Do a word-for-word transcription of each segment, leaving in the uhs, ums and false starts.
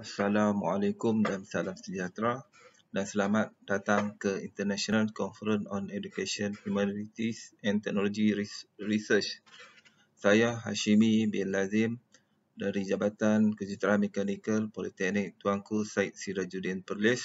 Assalamualaikum dan salam sejahtera dan selamat datang ke International Conference on Education, Humanities and Technology Research. Saya Hashimi bin Lazim dari Jabatan Kejuruteraan Mekanikal Politeknik Tuanku Syed Sirajuddin Perlis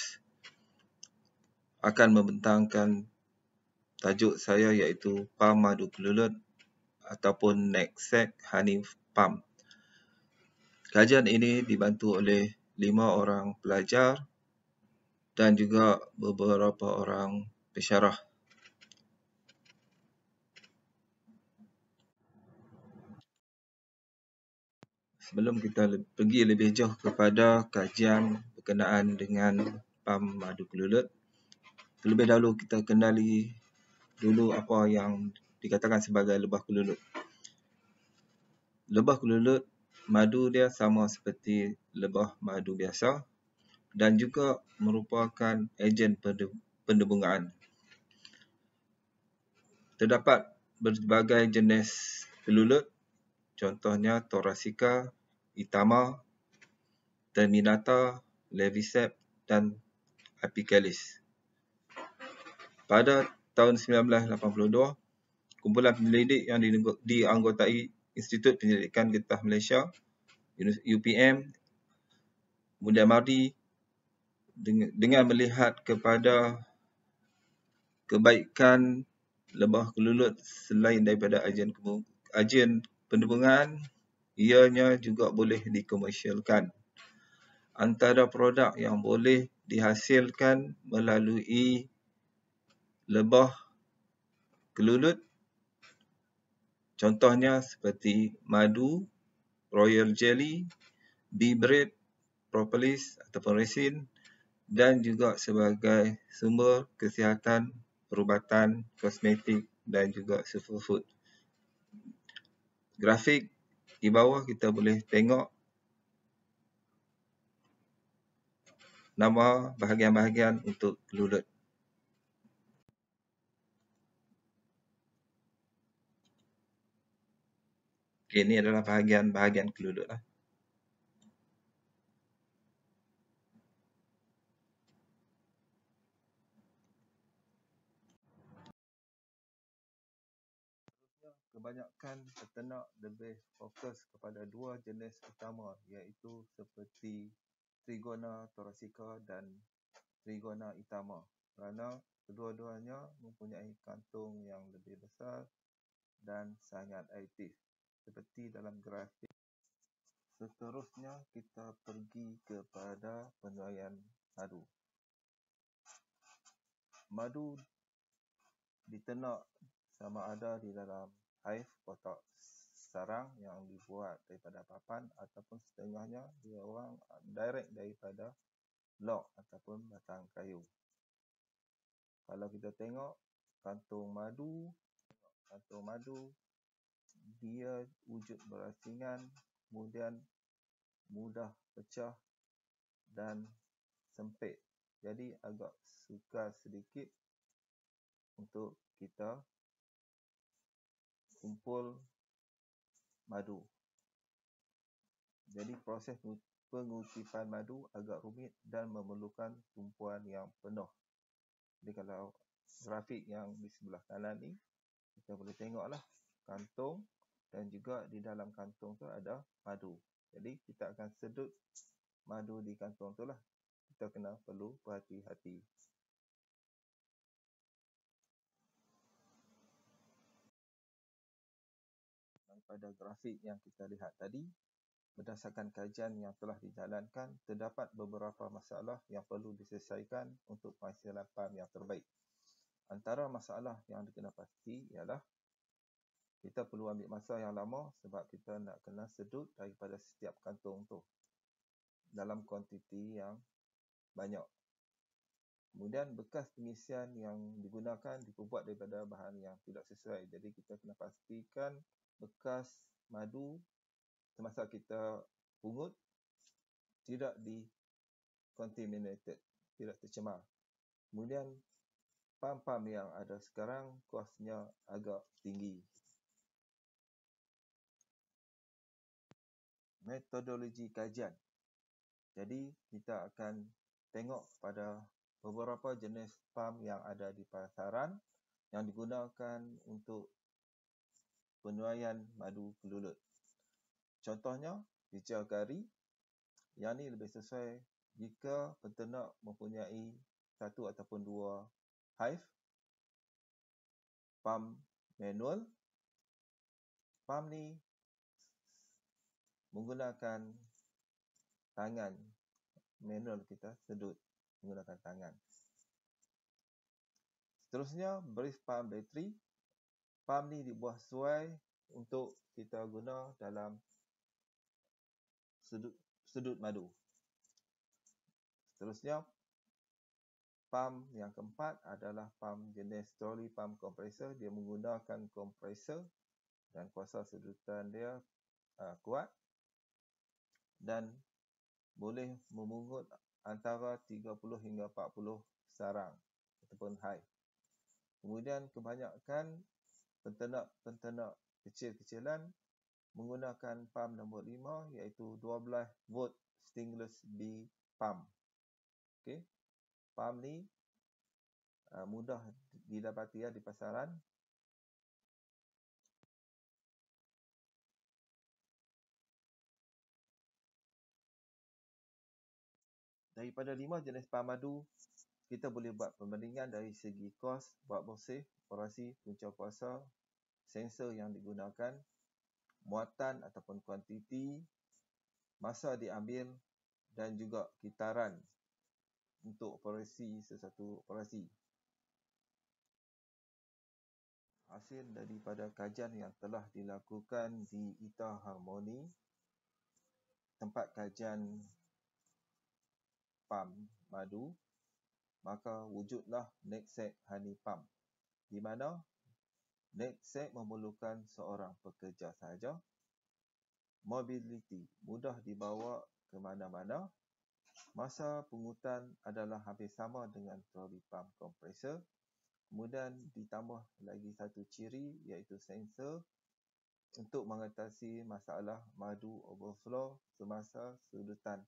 akan membentangkan tajuk saya iaitu Palm Madu Kelulut ataupun Nexac Honey Palm. Kajian ini dibantu oleh lima orang pelajar dan juga beberapa orang pensyarah. Sebelum kita pergi lebih jauh kepada kajian berkenaan dengan palm madu kelulut, terlebih dahulu kita kenali dulu apa yang dikatakan sebagai lebah kelulut. Lebah kelulut, madu dia sama seperti lebah madu biasa dan juga merupakan ejen pendebungaan. Terdapat berbagai jenis kelulut, contohnya Thoracica, Itama, Terminata, Leviceps dan Apicalis. Pada tahun sembilan belas lapan puluh dua, kumpulan penyelidik yang dianggotai Institut Penyelidikan Getah Malaysia, U P M, Muda Mardi, dengan melihat kepada kebaikan lebah kelulut selain daripada ajen, ajen pendebungaan, ianya juga boleh dikomersialkan. Antara produk yang boleh dihasilkan melalui lebah kelulut contohnya seperti madu, royal jelly, bee bread, propolis ataupun resin dan juga sebagai sumber kesihatan, perubatan, kosmetik dan juga superfood. Grafik di bawah kita boleh tengok nama bahagian-bahagian untuk kelulut. Okey, ini adalah bahagian-bahagian kelulut lah. Kebanyakan peternak lebih fokus kepada dua jenis utama iaitu seperti Trigona thoracica dan Trigona itama, kerana kedua-duanya mempunyai kantung yang lebih besar dan sangat aktif seperti dalam grafik. Seterusnya kita pergi kepada penilaian madu. Madu diternak sama ada di dalam hive kotak sarang yang dibuat daripada papan ataupun setengahnya dia orang direct daripada log ataupun batang kayu. Kalau kita tengok kantung madu, kantung madu dia wujud berasingan, kemudian mudah pecah dan sempit. Jadi agak sukar sedikit untuk kita kumpul madu. Jadi proses pengutipan madu agak rumit dan memerlukan tumpuan yang penuh. Jadi kalau grafik yang di sebelah kanan ni, kita boleh tengoklah kantung dan juga di dalam kantung tu ada madu. Jadi kita akan sedut madu di kantung tu lah. Kita kena perlu berhati-hati. Pada grafik yang kita lihat tadi, berdasarkan kajian yang telah dijalankan, terdapat beberapa masalah yang perlu diselesaikan untuk penghasilan palm yang terbaik. Antara masalah yang dikena pasti ialah kita perlu ambil masa yang lama sebab kita nak kena sedut daripada setiap kantung tu dalam kuantiti yang banyak. Kemudian bekas pengisian yang digunakan diperbuat daripada bahan yang tidak sesuai. Jadi kita kena pastikan bekas madu semasa kita pungut tidak di-contaminated, tidak tercemar. Kemudian palm-palm yang ada sekarang kosnya agak tinggi. Metodologi kajian. Jadi kita akan tengok pada beberapa jenis pam yang ada di pasaran yang digunakan untuk penuaian madu kelulut. Contohnya, hijau gari. Yang ini lebih sesuai jika peternak mempunyai satu ataupun dua hive. Pam manual. Pam ni menggunakan tangan. Manual kita sedut menggunakan tangan. Seterusnya, brief pump battery. Pump ni dibuat sesuai untuk kita guna dalam sedut, sedut madu. Seterusnya, pump yang keempat adalah pump jenis trolley pump compressor. Dia menggunakan kompresor dan kuasa sedutan dia uh, kuat dan boleh memungut antara tiga puluh hingga empat puluh sarang ataupun hive. Kemudian kebanyakan penternak-penternak kecil-kecilan menggunakan pump nombor lima iaitu dua belas volt stainless B pump. Okey. Pump ni uh, mudah didapati ya di pasaran. Daripada lima jenis pump madu, kita boleh buat perbandingan dari segi kos, buat bersih, operasi, punca kuasa, sensor yang digunakan, muatan ataupun kuantiti, masa diambil dan juga kitaran untuk operasi sesuatu operasi. Hasil daripada kajian yang telah dilakukan di I T A Harmoni, tempat kajian pam madu, maka wujudlah Nexact Honey Pump, di mana Nexact memerlukan seorang pekerja sahaja, mobility mudah dibawa ke mana-mana, masa pungutan adalah hampir sama dengan trolley pump kompresor, kemudian ditambah lagi satu ciri iaitu sensor untuk mengatasi masalah madu overflow semasa sedutan.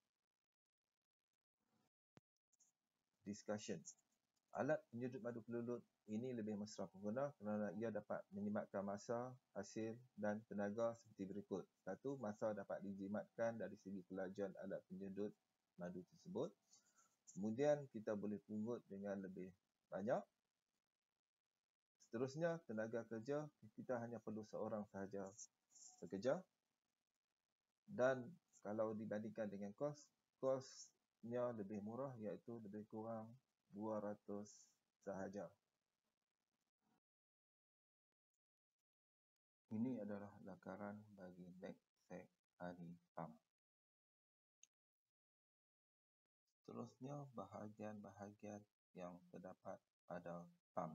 Discussion. Alat penyedut madu kelulut ini lebih mesra pengguna kerana ia dapat menjimatkan masa, hasil dan tenaga seperti berikut. Satu, masa dapat dijimatkan dari segi kelajuan alat penyedut madu tersebut. Kemudian kita boleh pungut dengan lebih banyak. Seterusnya, tenaga kerja, kita hanya perlu seorang sahaja bekerja. Dan kalau dibandingkan dengan kos, kosnya lebih murah iaitu lebih kurang dua ratus sahaja. Ini adalah lakaran bagi Nexact Honey Pump. Seterusnya, bahagian-bahagian yang terdapat pada pump.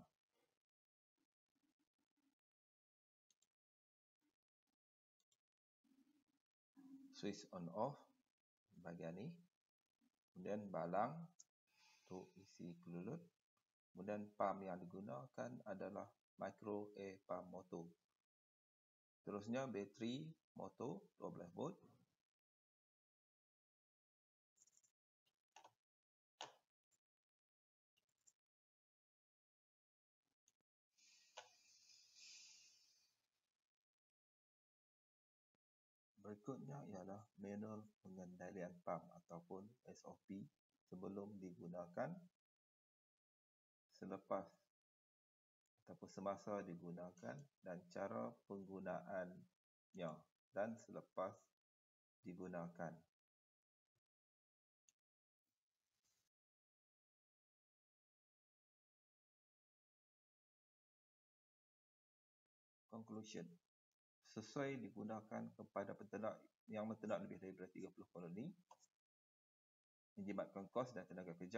Switch on off bahagian ni. Kemudian balang untuk isi kelulut. Kemudian pump yang digunakan adalah micro air pump motor. Terusnya bateri motor dua belas volt. Berikutnya ialah manual pengendalian pump ataupun S O P sebelum digunakan, selepas ataupun semasa digunakan dan cara penggunaannya dan selepas digunakan. Conclusion. Sesuai digunakan kepada peternak yang menternak lebih daripada tiga puluh koloni, menjimatkan kos dan tenaga kerja,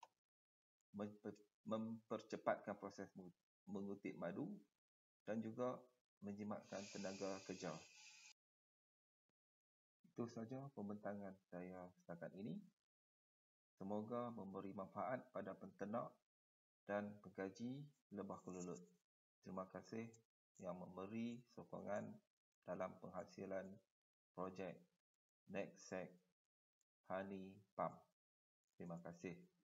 mempercepatkan proses mengutip madu dan juga menjimatkan tenaga kerja. Itu saja pembentangan saya setakat ini. Semoga memberi manfaat pada penternak dan pengkaji lebah kelulut. Terima kasih yang memberi sokongan dalam penghasilan projek Nexact honey pump. Terima kasih.